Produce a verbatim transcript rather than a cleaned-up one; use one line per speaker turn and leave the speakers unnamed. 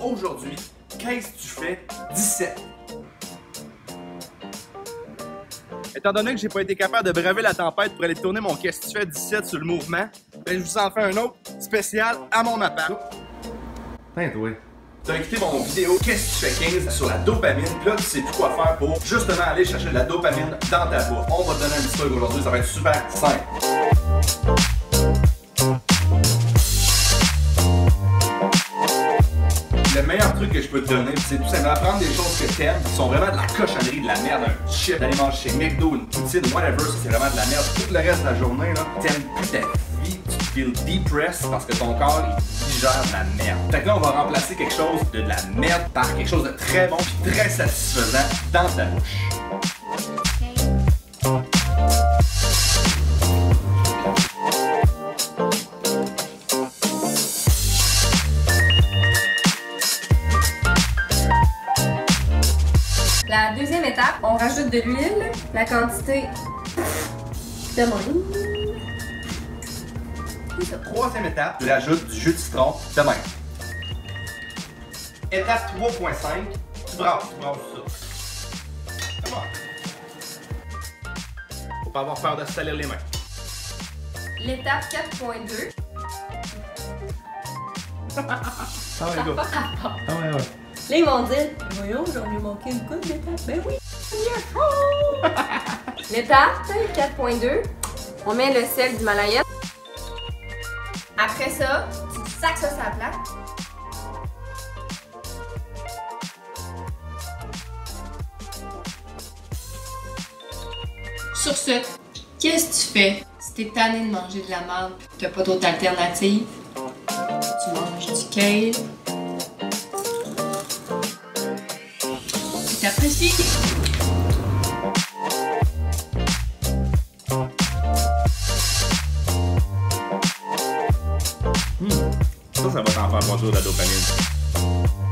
aujourd'hui, qu'est-ce que tu fais dix-sept?
Étant donné que j'ai pas été capable de braver la tempête pour aller tourner mon Qu'est-ce que tu fais dix-sept sur le mouvement, ben je vous en fais un autre spécial à mon appart.
Tiens, toi. T'as écouté mon vidéo Qu'est-ce que tu fais quinze sur la dopamine, puis là tu sais plus quoi faire pour justement aller chercher de la dopamine dans ta bouffe. On va te donner un petit truc aujourd'hui, ça va être super simple. Le meilleur truc que je peux te donner, c'est tout simplement prendre des choses que t'aimes, qui sont vraiment de la cochonnerie, de la merde, un chip, d'aller manger chez McDo, une poutine, whatever, ça c'est vraiment de la merde. Tout le reste de la journée, là, t'aimes plus ta vie, tu te feels depressed parce que ton corps, il digère de la merde. Fait que là, on va remplacer quelque chose de de la merde par quelque chose de très bon et très satisfaisant dans ta bouche.
La deuxième étape, on rajoute de l'huile, la quantité de même.
Troisième étape, tu rajoutes du jus de citron de même. Étape trois point cinq, tu brasses, tu brasses ça. Come on. Faut pas avoir peur de se salir les mains.
L'étape quatre point deux.
Ah ouais, go. Ah ouais, ouais.
Là, ils vont dire, voyons, j'en ai manqué une coupe d'étape. Ben oui! L'étape quatre point deux, on met le sel d'Himalaya. Après ça, tu sacs ça sur la plaque.
Sur ce, qu'est-ce que tu fais si t'es tanné de manger de la merde et que t'as pas d'autre alternative? Tu manges du kale. T'apprécies?
Hmm. Ça, ça va t'en faire bonjour la dopamine.